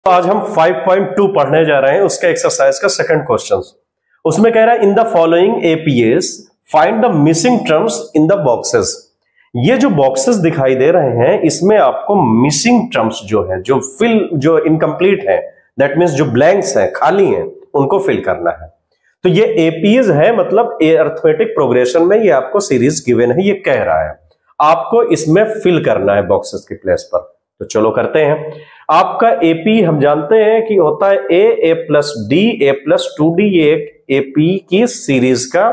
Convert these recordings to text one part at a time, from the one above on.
तो आज हम 5.2 पढ़ने जा रहे हैं, उसका एक्सरसाइज का सेकंड क्वेश्चन। उसमें कह रहा है in the following APs find the missing terms in the boxes. ये जो बॉक्सेस दिखाई दे रहे हैं इसमें आपको मिसिंग टर्म्स जो है, जो इनकम्प्लीट है, दैट मींस जो ब्लैंक्स हैं, खाली हैं, उनको फिल करना है। तो ये एपीएस है, मतलब अरिथमेटिक प्रोग्रेशन में ये आपको सीरीज गिवन है, ये कह रहा है आपको इसमें फिल करना है बॉक्सेस की प्लेस पर। तो चलो करते हैं। आपका एपी हम जानते हैं कि होता है a plus d, a plus 2d, ये एक एपी की सीरीज का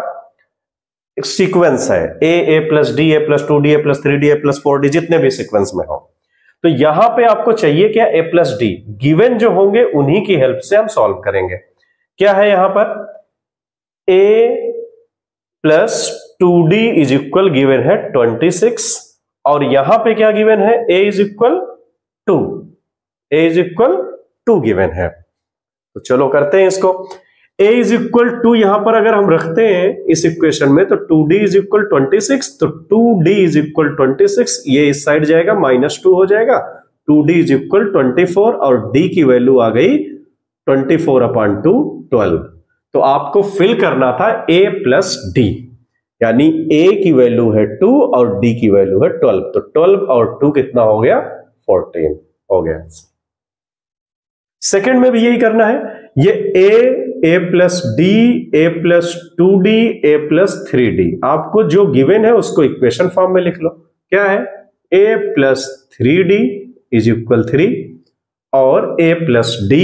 सीक्वेंस है। A plus d, a plus 2d, a plus 3d, a plus 4d, जितने भी सीक्वेंस में हो। तो यहां पे आपको चाहिए क्या? ए प्लस डी। गिवन जो होंगे उन्हीं की हेल्प से हम सॉल्व करेंगे। क्या है यहां पर? A plus 2d is equal given है 26, और यहां पे क्या गिवन है? a is equal 2, a is equal 2 given है। तो चलो करते हैं इसको। a इज इक्वल 2 यहां पर अगर हम रखते हैं इस इक्वेशन में, तो 2d इज इक्वल 26, तो 2d इज इक्वल 26, ये इस साइड जाएगा, -2 हो जाएगा। 2d इज इक्वल 24, और d की वैल्यू आ गई 24/2, 12। तो आपको फिल करना था a प्लस डी, यानी a की वैल्यू है 2 और d की वैल्यू है 12। तो 12 और 2 कितना हो गया? 14 हो गया। सेकंड में भी यही करना है। ये a plus d, a plus 2d, a plus 3d, आपको जो गिवन है उसको इक्वेशन फॉर्म में लिख लो। क्या है? a plus 3d is equal 3, और a plus d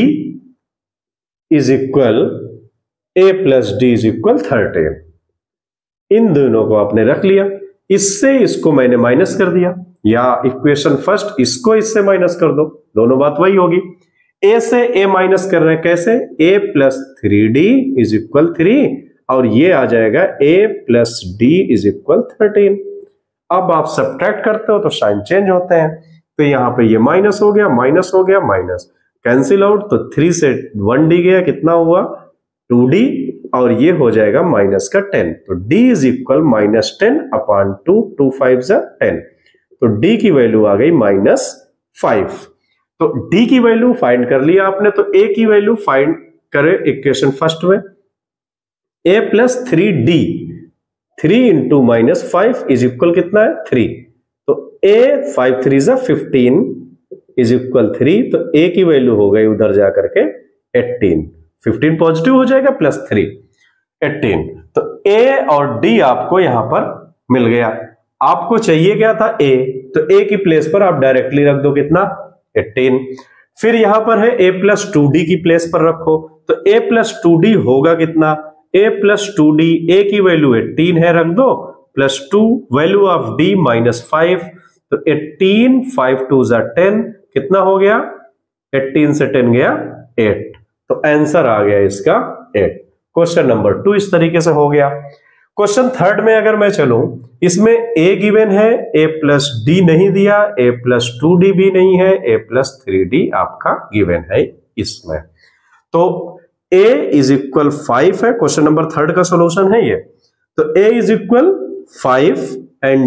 is equal a plus d is equal 13। इन दोनों को आपने रख लिया, इससे इसको मैंने माइनस कर दिया, या इक्वेशन फर्स्ट इसको इससे माइनस कर दो, दोनों बात वही होगी। a से a माइनस कर रहे हैं, कैसे? a plus 3d is equal 3, और ये आ जाएगा a plus d is equal 13। अब आप सब्ट्रैक्ट करते हो तो साइन चेंज होते हैं, तो यहां पे ये माइनस हो गया, माइनस हो गया, माइनस कैंसिल आउट, तो 3 से 1d गया, कितना हुआ? 2d, और ये हो जाएगा माइनस का 10। तो d इज इक्वल -10/2, 2 5 जा 10, तो d की वैल्यू आ गई -5। तो d की वैल्यू फाइंड कर लिया आपने, तो a की वैल्यू फाइंड करें इक्वेशन फर्स्ट में। a plus 3d, 3 into -5 is equal कितना है? 3। तो a 5 3 जा 15 इज इक्वल 3, तो a की वैल्यू हो गई उधर जाकर के 18। 15 पॉजिटिव हो जाएगा, प्लस 3 18। तो a और d आपको यहां पर मिल गया। आपको चाहिए क्या था? a, तो a की प्लेस पर आप डायरेक्टली रख दो, कितना? 18। फिर यहां पर है a प्लस 2d की प्लेस पर रखो, तो a प्लस 2d होगा कितना? a प्लस 2d, a की वैल्यू 18 है, रख दो, प्लस 2 वैल्यू ऑफ d -5, तो 18 5 2 जा 10, कितना हो गया? 18 से 10 गया 8, तो आंसर आ गया इसका 8। क्वेश्चन नंबर 2 इस तरीके से हो गया। क्वेश्चन थर्ड में अगर मैं चलूं, इसमें a गिवन है, a प्लस डी नहीं दिया, a प्लस 2d भी नहीं है, a प्लस 3d आपका गिवन है इसमें। तो a इज इक्वल 5 है, क्वेश्चन नंबर थर्ड का सॉल्यूशन है ये। तो a is equal 5 and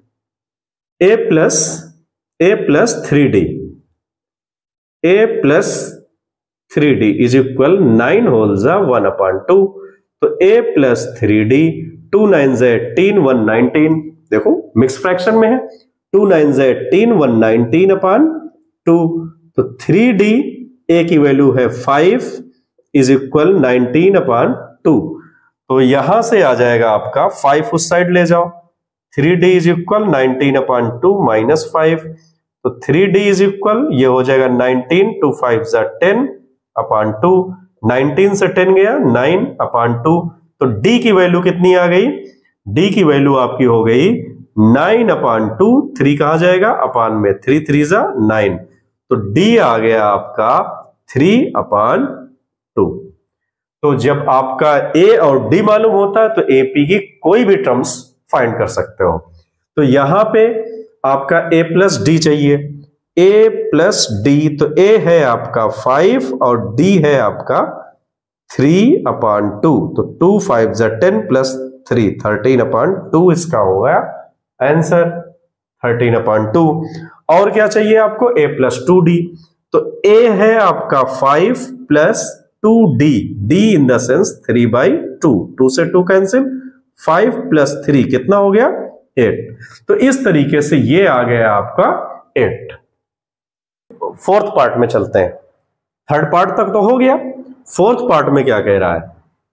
a plus 3d, a plus 3d is equal 9 whole जा 1/2। तो a प्लस 3d, 2 9 जा 18, 119, देखो मिक्स फ्रैक्शन में है, 2 9 जा 18, 119/2। तो 3d, a की वैल्यू है 5 इज इक्वल 19/2। तो यहां से आ जाएगा आपका 5 उस साइड ले जाओ, 3d इज इक्वल 19/2 -5, तो 3d इज इक्वल, ये हो जाएगा 19, 2 5 जा 10/2, 19 से 10 गया 9/2। तो d की वैल्यू कितनी आ गई? d की वैल्यू आपकी हो गई 9/2, 3 कहां जाएगा? अपान में 3 3 जा 9, तो d आ गया आपका 3/2। तो जब आपका a और d मालूम होता है तो AP की कोई भी टर्म्स फाइंड कर सकते हो। तो यहां पे आपका a प्लस डी चाहिए, a प्लस डी, तो a है आपका 5 और d है आपका 3/2, तो 2 5 जा 10 प्लस 3, 13/2 इसका होगा आंसर, 13/2। और क्या चाहिए आपको? a प्लस 2d, तो a है आपका 5 plus 2d, d in the sense 3/2, 2 से 2 कैंसिल, 5 प्लस 3 कितना हो गया 8। तो इस तरीके से ये आ गया आपका 8। फोर्थ पार्ट में चलते हैं। थर्ड पार्ट तक तो हो गया, फोर्थ पार्ट में क्या कह रहा है,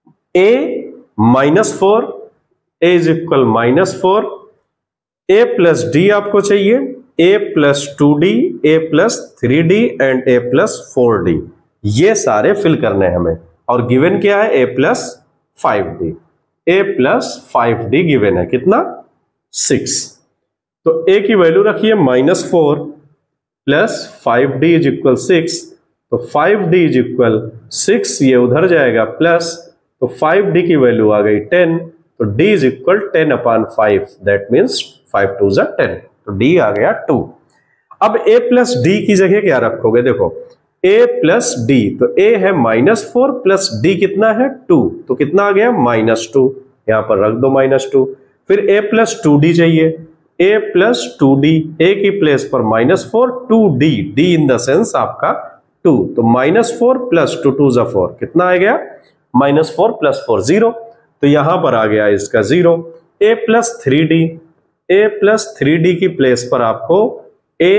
a -4, a is equal -4, a plus d आपको चाहिए, a plus 2d, a plus 3d and a plus 4d, ये सारे फिल करने हैं हमें। और गिवन क्या है, a plus 5d, a plus 5d given है कितना 6। तो a की वैल्यू रखिए -4 प्लस 5d इज इक्वल 6, तो 5d इज इक्वल 6, ये उधर जाएगा प्लस, तो 5d की वैल्यू आ गई 10, तो d is equal 10/5, that means 5 2 जा 10, तो d आ गया 2। अब a प्लस d की जगह क्या रखोगे, देखो a प्लस d, तो a है -4 प्लस d कितना है 2, तो कितना आ गया -2, यहां पर रख दो -2। फिर a प्लस 2d चाहिए, a प्लस 2d, a की प्लेस पर -4, 2d, d in the sense आपका 2, तो -4 प्लस 2 2 जा 4, कितना आ गया -4 प्लस 4 0, तो यहां पर आ गया इसका 0। a plus 3d, a plus 3d की प्लेस पर आपको a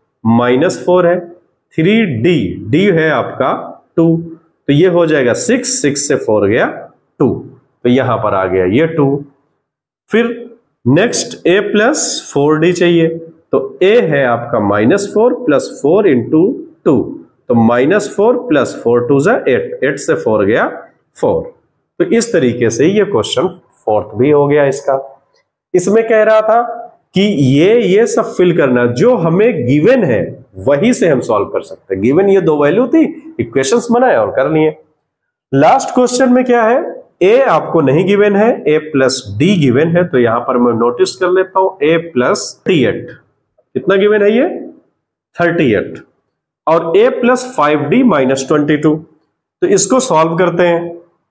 -4 है, 3d, d है आपका 2, तो ये हो जाएगा 6, 6 से 4 गया 2, तो यहां पर आ गया ये 2। फिर नेक्स्ट a प्लस 4d चाहिए, तो a है आपका -4 प्लस 4 इंटू 2, तो -4 प्लस 4 2 जा 8, 8 से 4 गया 4। तो इस तरीके से ये क्वेश्चन फोर्थ भी हो गया इसका। इसमें कह रहा था कि ये सब फिल करना, जो हमें गिवन है वही से हम सॉल्व कर सकते हैं। गिवन ये 2 वैल्यू थी, इक्वेशंस बनाए और कर लिए। लास्ट क्वेश्चन में क्या है, a आपको नहीं गिवन है, a प्लस डी गिवन है, तो यहां पर मैं नोटिस कर लेता हूं a प्लस 38, कितना गिवन है ये 38, और a प्लस 5d -22, तो इसको सॉल्व करते हैं।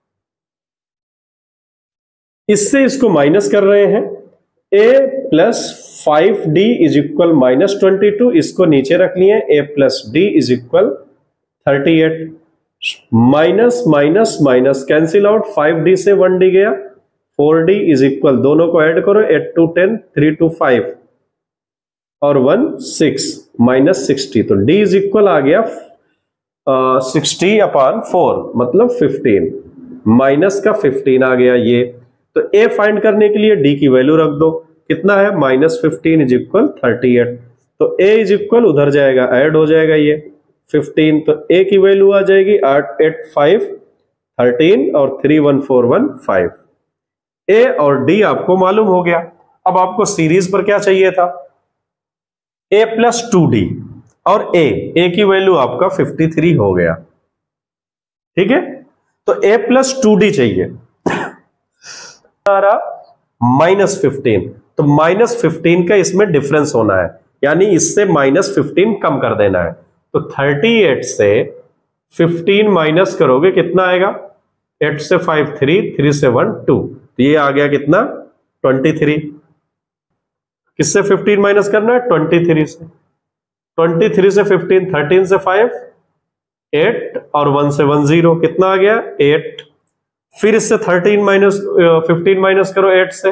इससे इसको माइनस कर रहे हैं, a plus 5d is equal -22, इसको नीचे रख लिए, a plus d is equal 38, minus minus minus cancel out, 5d से 1d गया, 4d इज इक्वल, दोनों को ऐड करो, 8 2 10, 3 2 5 और 1 6, -60, तो d इज इक्वल आ गया 60/4, मतलब 15, माइनस का 15 आ गया ये। तो a फाइंड करने के लिए d की वैल्यू रख दो, कितना है -15 इज इक्वल 38, तो a इज इक्वल उधर जाएगा, ऐड हो जाएगा ये 15, तो a की वैल्यू आ जाएगी 8 8 5 13 और 3 1 4 1 5। a और d आपको मालूम हो गया। अब आपको सीरीज पर क्या चाहिए था, a प्लस 2d और a की वैल्यू आपका 53 हो गया, ठीक है। तो a प्लस 2d चाहिए, -15, तो -15 का इसमें डिफरेंस होना है, यानी इससे -15 कम कर देना है। तो 38 से 15 माइनस करोगे कितना आएगा, 8 से 5 3, 3 से 1 2, तो ये आ गया कितना 23। किससे 15 माइनस करना है, 23 से, 23 से 15, 13 से 5 8 और 1 से 1 0, कितना आ गया 8। फिर इससे 15 माइनस करो 8 से,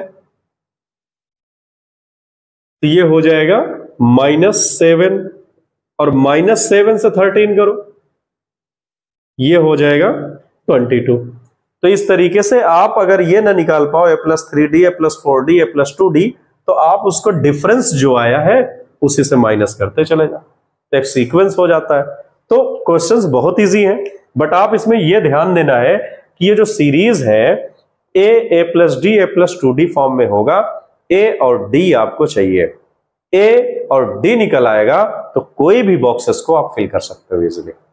तो ये हो जाएगा -7, और -7 से 13 करो, ये हो जाएगा 22। तो इस तरीके से आप अगर ये ना निकाल पाओ a plus 3d, a plus 4d, a plus 2d, तो आप उसको डिफरेंस जो आया है उसी से माइनस करते चले जाओ, तो एक सीक्वेंस हो जाता है। तो क्वेश्चंस बहुत इजी हैं, बट आप इसमें यह ध्यान देना है कि ये जो सीरीज है a plus d, a plus 2d form में होगा, a और d आपको चाहिए, a और d निकल आएगा तो कोई भी बॉक्सेस को आप फिल कर सकते हो इजीली।